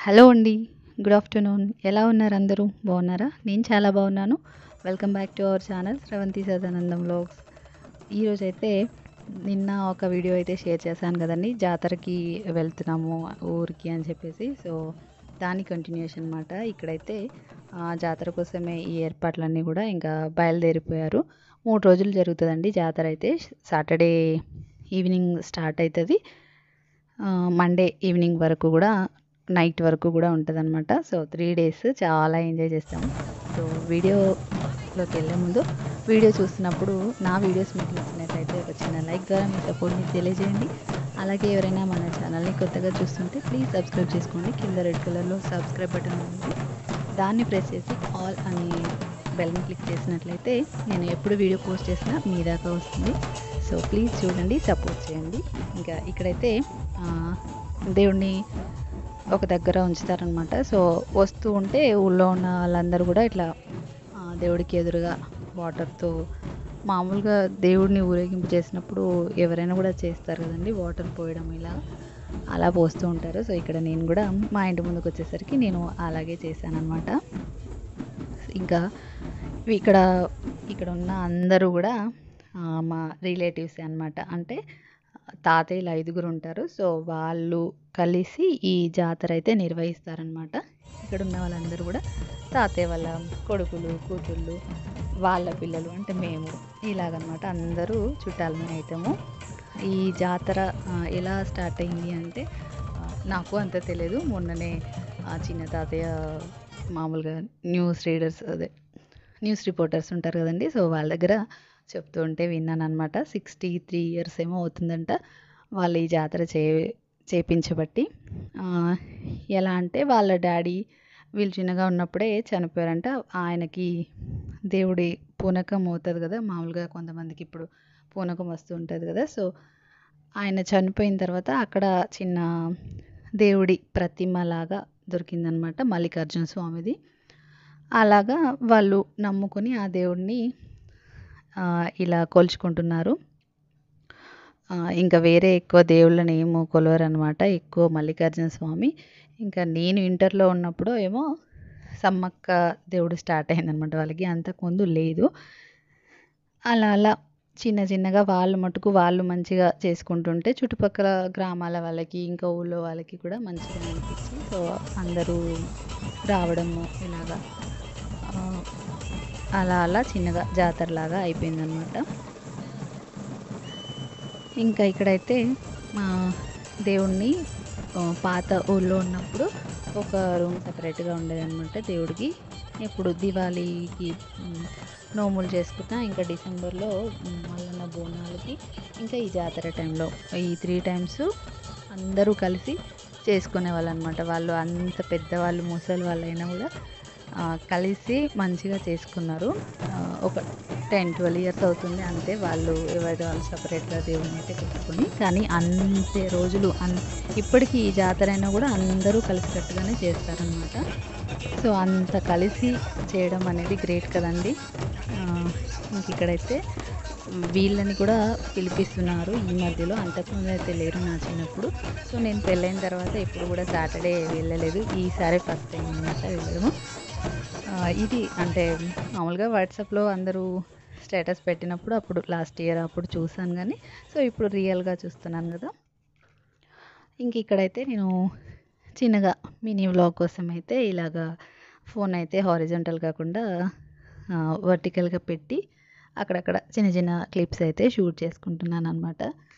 Hello అండి. Good afternoon. ఎలా ఉన్నారు అందరూ? బాగున్నారా? నేను చాలా బాగున్నాను. Welcome back to our channel Sravanthi Sadanandam vlogs. ఈరోజైతే నిన్న ఒక వీడియో అయితే షేర్ చేశాను కదండీ! జాతరకి వెళ్తున్నాము ఊరికి అని చెప్పేసి. సో, దాని కంటిన్యూషన్ అనమాట. ఇక్కడైతే జాతర కోసమే ఈ ఏర్పాట్లన్నీ కూడా ఇంకా బయలుదేరిపోయారు. 3 రోజులు జరుగుతదండి జాతర అయితే. సాటర్డే ఈవినింగ్ స్టార్ట్ అయితది. మండే ఈవినింగ్ వరకు కూడా నైట్ వరకు కూడా ఉంటుందన్నమాట. సో 3 డేస్ చాలా ఎంజాయ్ చేస్తాము. సో వీడియోలోకి వెళ్ళే ముందు వీడియో చూస్తున్నప్పుడు నా వీడియోస్ మీకు నచ్చినట్లయితే ఒక చిన్న లైక్ ద్వారా మీ సపోర్ట్ని తెలియజేయండి. అలాగే ఎవరైనా మన ఛానల్ని కొత్తగా చూస్తుంటే ప్లీజ్ సబ్స్క్రైబ్ చేసుకోండి. కింద రెడ్ కలర్లో సబ్స్క్రైబ్ బటన్ ఉంది, దాన్ని ప్రెస్ చేసి ఆల్ అని బెల్ని క్లిక్ చేసినట్లయితే నేను ఎప్పుడు వీడియో పోస్ట్ చేసినా మీ దాకా వస్తుంది. సో ప్లీజ్ చూడండి, సపోర్ట్ చేయండి. ఇంకా ఇక్కడైతే దేవుణ్ణి ఒక దగ్గర ఉంచుతారనమాట. సో వస్తూ ఉంటే ఊళ్ళో ఉన్న వాళ్ళందరూ కూడా ఇట్లా దేవుడికి ఎదురుగా వాటర్తో, మామూలుగా దేవుడిని ఊరేగింపు చేసినప్పుడు ఎవరైనా కూడా చేస్తారు కదండి, వాటర్ పోయడం ఇలా అలా పోస్తూ ఉంటారు. సో ఇక్కడ నేను కూడా మా ఇంటి ముందుకు వచ్చేసరికి నేను అలాగే చేశానన్నమాట. ఇంకా ఇక్కడ ఇక్కడ ఉన్న అందరూ కూడా మా రిలేటివ్స్ అన్నమాట. అంటే తాతయ్యలు 5గురు ఉంటారు. సో వాళ్ళు కలిసి ఈ జాతర అయితే నిర్వహిస్తారనమాట. ఇక్కడ ఉన్న వాళ్ళందరూ కూడా తాతయ్య వాళ్ళ కొడుకులు, కూతుళ్ళు, వాళ్ళ పిల్లలు అంటే మేము ఇలాగనమాట. అందరూ చుట్టాలమే అవుతాము. ఈ జాతర ఎలా స్టార్ట్ అయింది అంటే నాకు అంత తెలియదు. మొన్ననే చిన్న తాతయ్య మామూలుగా న్యూస్ రిపోర్టర్స్ ఉంటారు కదండి, సో వాళ్ళ దగ్గర చెప్తూ ఉంటే విన్నాను అనమాట. 63 ఇయర్స్ ఏమో అవుతుందంట వాళ్ళు ఈ జాతర చేపించబట్టి. ఎలా అంటే వాళ్ళ డాడీ వీళ్ళు చిన్నగా ఉన్నప్పుడే చనిపోయారంట. ఆయనకి దేవుడి పూనకం అవుతుంది కదా, మామూలుగా కొంతమందికి ఇప్పుడు పూనకం వస్తూ ఉంటుంది కదా. సో ఆయన చనిపోయిన తర్వాత అక్కడ చిన్న దేవుడి ప్రతిమలాగా దొరికిందనమాట, మల్లికార్జున స్వామిది. అలాగా వాళ్ళు నమ్ముకొని ఆ దేవుడిని ఇలా కొలుచుకుంటున్నారు. ఇంకా వేరే ఎక్కువ దేవుళ్ళని ఏమో కొలవరు అనమాట, ఎక్కువ మల్లికార్జున స్వామి. ఇంకా నేను ఇంటర్లో ఉన్నప్పుడు ఏమో సమ్మక్క దేవుడు స్టార్ట్ అయిందనమాట వాళ్ళకి, అంతకుముందు లేదు. అలా అలా చిన్న చిన్నగా వాళ్ళు మటుకు వాళ్ళు మంచిగా చేసుకుంటుంటే చుట్టుపక్కల గ్రామాల వాళ్ళకి ఇంకా ఊళ్ళో వాళ్ళకి కూడా మంచిగా అనిపించి సో అందరూ రావడము ఇలాగా అలా అలా చిన్నగా జాతరలాగా అయిపోయిందనమాట. ఇంకా ఇక్కడైతే దేవుణ్ణి పాత ఊళ్ళో ఉన్నప్పుడు ఒక రూమ్ సపరేట్గా ఉండేదన్నమాట దేవుడికి. ఇప్పుడు దివాళీకి నోములు చేసుకున్నా, ఇంకా డిసెంబర్లో మల్లన్న బోనాలకి, ఇంకా ఈ జాతర టైంలో ఈ 3 టైమ్స్ అందరూ కలిసి చేసుకునే వాళ్ళు అనమాట. వాళ్ళు అంత పెద్దవాళ్ళు ముసలి వాళ్ళు అయినా కూడా కలిసి మంచిగా చేసుకున్నారు. ఒక 10-12 ఇయర్స్ అవుతుంది అంతే, వాళ్ళు ఎవరి వాళ్ళు సపరేట్గా దేవుని అయితే పెట్టుకొని. కానీ అంతే రోజులు ఇప్పటికీ ఈ జాతర అయినా కూడా అందరూ కలిసికట్టుగానే చేస్తారనమాట. సో అంత కలిసి చేయడం అనేది గ్రేట్ కదండి. ఇంక ఇక్కడైతే వీళ్ళని కూడా పిలిపిస్తున్నారు ఈ మధ్యలో, అంతకుముందు అయితే లేరు నా చిన్నప్పుడు. సో నేను పెళ్ళైన తర్వాత ఎప్పుడు కూడా సాటర్డే వెళ్ళలేదు, ఈసారి ఫస్ట్ టైం అనమాట వెళ్ళడము. ఇది అంటే మామూలుగా వాట్సాప్లో అందరూ స్టేటస్ పెట్టినప్పుడు అప్పుడు లాస్ట్ ఇయర్ అప్పుడు చూసాను, కానీ సో ఇప్పుడు రియల్గా చూస్తున్నాను కదా. ఇంక ఇక్కడైతే నేను చిన్నగా మినీ వ్లాగ్ కోసం అయితే ఇలాగా ఫోన్ అయితే హారిజాంటల్ కాకుండా వర్టికల్గా పెట్టి అక్కడక్కడ చిన్న చిన్న క్లిప్స్ అయితే షూట్ చేసుకుంటున్నాను అనమాట.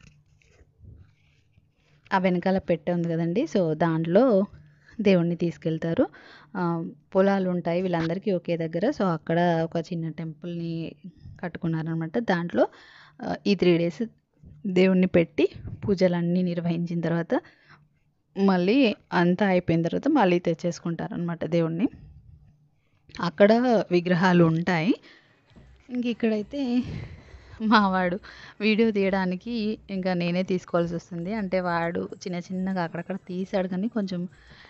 ఆ వెనకాల పెట్టె ఉంది కదండి, సో దాంట్లో దేవుణ్ణి తీసుకెళ్తారు. పొలాలు ఉంటాయి వీళ్ళందరికీ ఒకే దగ్గర. సో అక్కడ ఒక చిన్న టెంపుల్ని కట్టుకున్నారనమాట. దాంట్లో ఈ 3 డేస్ దేవుణ్ణి పెట్టి పూజలన్నీ నిర్వహించిన తర్వాత మళ్ళీ అంతా అయిపోయిన తర్వాత మళ్ళీ తెచ్చేసుకుంటారనమాట దేవుణ్ణి. అక్కడ విగ్రహాలు ఉంటాయి. ఇంక ఇక్కడైతే మావాడు వీడియో తీయడానికి ఇంకా నేనే తీసుకోవాల్సి వస్తుంది. అంటే వాడు చిన్న చిన్నగా అక్కడక్కడ తీసాడు కానీ కొంచెం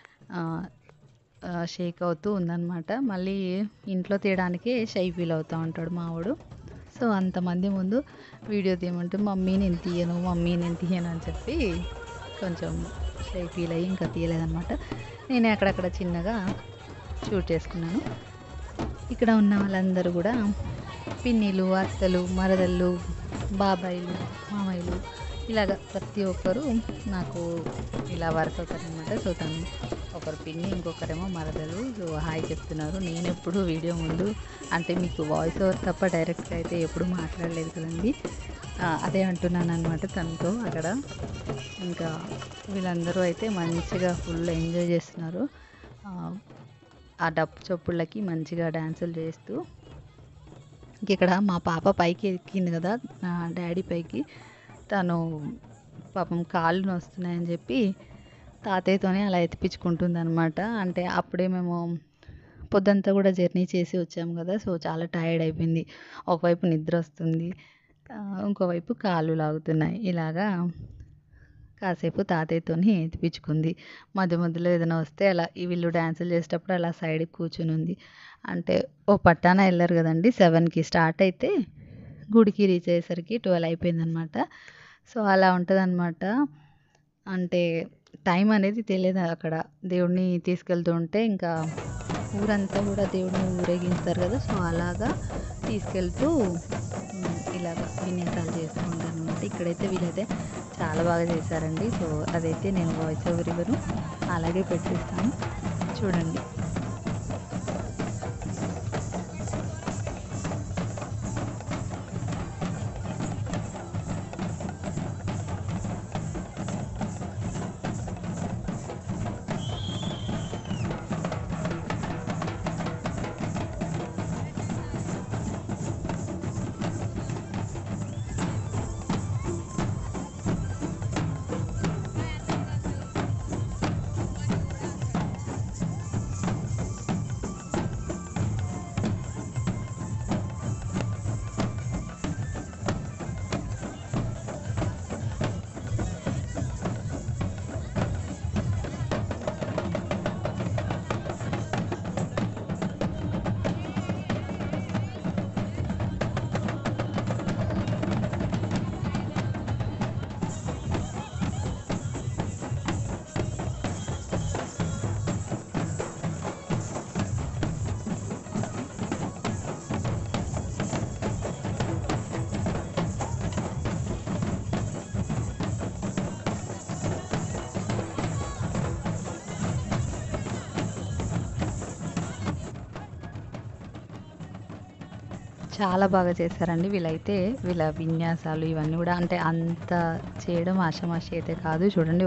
షేక్ అవుతూ ఉందన్నమాట. మళ్ళీ ఇంట్లో తీయడానికే షై ఫీల్ అవుతూ ఉంటాడు మావాడు. సో అంతమంది ముందు వీడియో తీయమంటే మమ్మీ నేను తీయను అని చెప్పి కొంచెం షై ఫీల్ అయ్యి ఇంకా తీయలేదనమాట. నేనే అక్కడక్కడ చిన్నగా షూట్ చేసుకున్నాను. ఇక్కడ ఉన్న వాళ్ళందరూ కూడా పిన్నిలు, అత్తలు, మరదళ్ళు, బాబాయిలు, మామయ్యలు ఇలాగ ప్రతి ఒక్కరు నాకు ఇలా వరుస అవుతారనమాట. సో తను ఒకరు పిన్ని, ఇంకొకరేమో మరదలు. సో హాయ్ చెప్తున్నారు. నేను ఎప్పుడు వీడియో ముందు అంటే మీకు వాయిస్ ఓవర్ తప్ప డైరెక్ట్గా అయితే ఎప్పుడు మాట్లాడలేదు కదండి. అదే అంటున్నాను అనమాట తనతో అక్కడ. ఇంకా వీళ్ళందరూ అయితే మంచిగా ఫుల్ ఎంజాయ్ చేస్తున్నారు. ఆ డప్పు చప్పుళ్ళకి మంచిగా డ్యాన్సులు చేస్తూ. ఇక్కడ మా పాప పైకి ఎక్కింది కదా డాడీ పైకి. తను పాపం కాళ్ళు నొస్తున్నాయని చెప్పి తాతయ్యతోనే అలా ఎత్తిపించుకుంటుంది అనమాట. అంటే అప్పుడే మేము పొద్దంతా కూడా జర్నీ చేసి వచ్చాము కదా. సో చాలా టైర్డ్ అయిపోయింది. ఒకవైపు నిద్ర వస్తుంది, ఇంకోవైపు కాళ్ళు లాగుతున్నాయి. ఇలాగా కాసేపు తాతయ్యతోని ఎత్తిపించుకుంది. మధ్య మధ్యలో ఏదైనా వస్తే అలా వీళ్ళు డ్యాన్సులు చేసేటప్పుడు అలా సైడ్కి కూర్చుని ఉంది. అంటే ఓ పట్టాన వెళ్ళారు కదండి. 7కి స్టార్ట్ అయితే గుడికి రీచ్ అయ్యేసరికి 12 అయిపోయిందనమాట. సో అలా ఉంటుందన్నమాట. అంటే టైం అనేది తెలియదు అక్కడ. దేవుడిని తీసుకెళ్తూ ఉంటే ఇంకా ఊరంతా కూడా దేవుడిని ఊరేగిస్తారు కదా. సో అలాగా తీసుకెళ్తూ ఇలాగ విన్యాసాలు చేస్తూ ఉంటారు అనమాట. ఇక్కడైతే వీళ్ళైతే చాలా బాగా చేశారండి. సో అదైతే నేను వాయిస్ ఓవర్ ఇవ్వను, అలాగే పెట్టిస్తాను చూడండి. చాలా బాగా చేశారండి వీళ్ళైతే. వీళ్ళ విన్యాసాలు ఇవన్నీ కూడా అంటే అంత చేయడం ఆషామాషి అయితే కాదు. చూడండి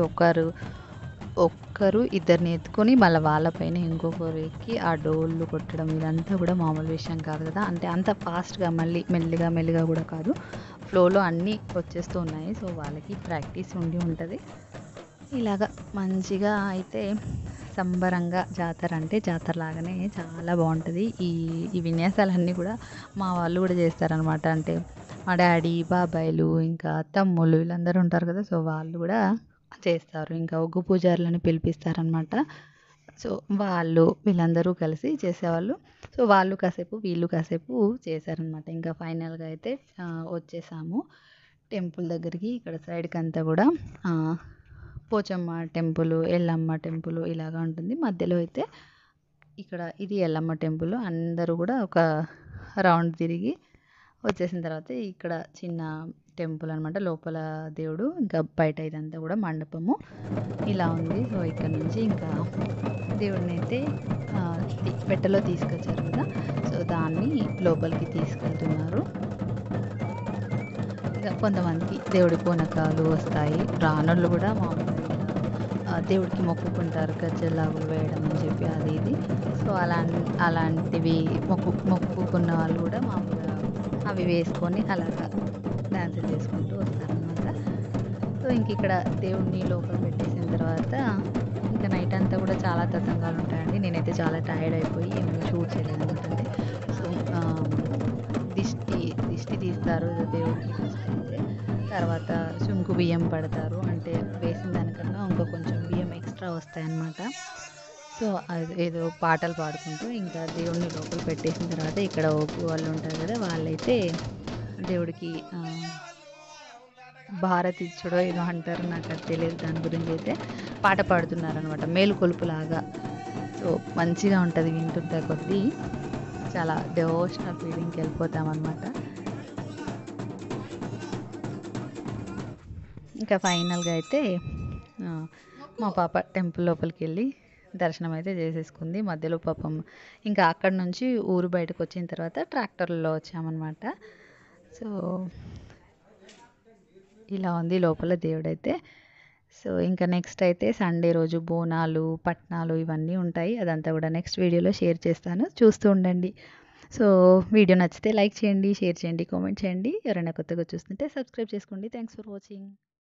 ఒక్కరు ఇద్దరిని ఎత్తుకొని మళ్ళీ వాళ్ళపైన ఇంకొకరు ఎక్కి ఆ డోళ్ళు కొట్టడం ఇదంతా కూడా మామూలు విషయం కాదు కదా. అంటే అంత ఫాస్ట్గా మళ్ళీ మెల్లిగా మెల్లిగా కూడా కాదు, ఫ్లోలో అన్నీ వచ్చేస్తూ ఉన్నాయి. సో వాళ్ళకి ప్రాక్టీస్ ఉండి ఉంటుంది. ఇలాగ మంచిగా అయితే సంబరంగా జాతర అంటే జాతర లాగానే చాలా బాగుంటుంది. ఈ విన్యాసాలన్నీ కూడా మా వాళ్ళు కూడా చేస్తారనమాట. అంటే మా డాడీ, బాబాయిలు, ఇంకా తమ్ముళ్ళు వీళ్ళందరూ ఉంటారు కదా. సో వాళ్ళు కూడా చేస్తారు. ఇంకా ఒగ్గు పూజారులని పిలిపిస్తారనమాట. సో వీళ్ళందరూ కలిసి చేసేవాళ్ళు. సో వాళ్ళు కాసేపు వీళ్ళు కాసేపు చేశారనమాట. ఇంకా ఫైనల్గా అయితే వచ్చేసాము టెంపుల్ దగ్గరికి. ఇక్కడ సైడ్కి అంతా కూడా పోచమ్మ టెంపుల్, ఎల్లమ్మ టెంపుల్ ఇలాగా ఉంటుంది. మధ్యలో అయితే ఇక్కడ ఇది ఎల్లమ్మ టెంపుల్. అందరూ కూడా ఒక రౌండ్ తిరిగి వచ్చేసిన తర్వాత ఇక్కడ చిన్న టెంపుల్ అనమాట. లోపల దేవుడు, ఇంకా బయట ఇదంతా కూడా మండపము ఇలా ఉంది. సో ఇక్కడ నుంచి ఇంకా దేవుడిని అయితే పెట్టెలో తీసుకొచ్చారు కదా. సో దాన్ని లోపలికి తీసుకెళ్తున్నారు. ఇంకా కొంతమందికి దేవుడి పూనకాలు వస్తాయి. రానోళ్ళు కూడా మామూలుగా దేవుడికి మొక్కుకుంటారు గజ్జెలాగులు వేయడం అని చెప్పి అది ఇది. సో అలాంటివి మొక్కుకున్న వాళ్ళు కూడా మామూలుగా అవి వేసుకొని అలాగా డాన్సులు చేసుకుంటూ వస్తారనమాట. సో ఇంక ఇక్కడ దేవుడిని లోపల పెట్టేసిన తర్వాత ఇంకా నైట్ అంతా కూడా చాలా తతంగాలు ఉంటాయండి. నేనైతే చాలా టైర్డ్ అయిపోయి ఏమైనా షూట్ చేయలేదన్నమాట. అంటే సో దిష్టి తీస్తారు దేవుడికి ఫస్ట్ అయితే. తర్వాత శంకు బియ్యం పడతారు. అంటే వేసిన దానికన్నా ఇంకా కొంచెం బియ్యం ఎక్స్ట్రా వస్తాయన్నమాట. సో అది ఏదో పాటలు పాడుకుంటూ ఇంకా దేవుడిని లోపల పెట్టేసిన తర్వాత ఇక్కడ వాళ్ళు ఉంటారు కదా, వాళ్ళైతే దేవుడికి భారతి ఇచ్చుడో ఏదో అంటారు, నాకు అది తెలియదు దాని గురించి అయితే. పాట పాడుతున్నారనమాట, మేలుకొలుపులాగా. సో మంచిగా ఉంటుంది వింటుంటే కొద్దీ, చాలా డివోషనల్ ఫీలింగ్కి వెళ్ళిపోతామన్నమాట. ఇంకా ఫైనల్గా అయితే ఆ, మా పాప టెంపుల్ లోపలికి వెళ్ళి దర్శనం అయితే చేసేసుకుంది. మధ్యలో పాపం ఇంకా అక్కడ నుంచి ఊరు బయటకు వచ్చిన తర్వాత ట్రాక్టర్లో వచ్చామన్నమాట. సో ఇలా ఉంది లోపల దేవుడైతే. సో ఇంకా నెక్స్ట్ అయితే సండే రోజు బోనాలు, పట్నాలు ఇవన్నీ ఉంటాయి. అదంతా కూడా నెక్స్ట్ వీడియోలో షేర్ చేస్తాను, చూస్తూ ఉండండి. సో వీడియో నచ్చితే లైక్ చేయండి, షేర్ చేయండి, కామెంట్ చేయండి. ఎవరైనా కొత్తగా చూస్తుంటే సబ్స్క్రైబ్ చేసుకోండి. Thanks for watching.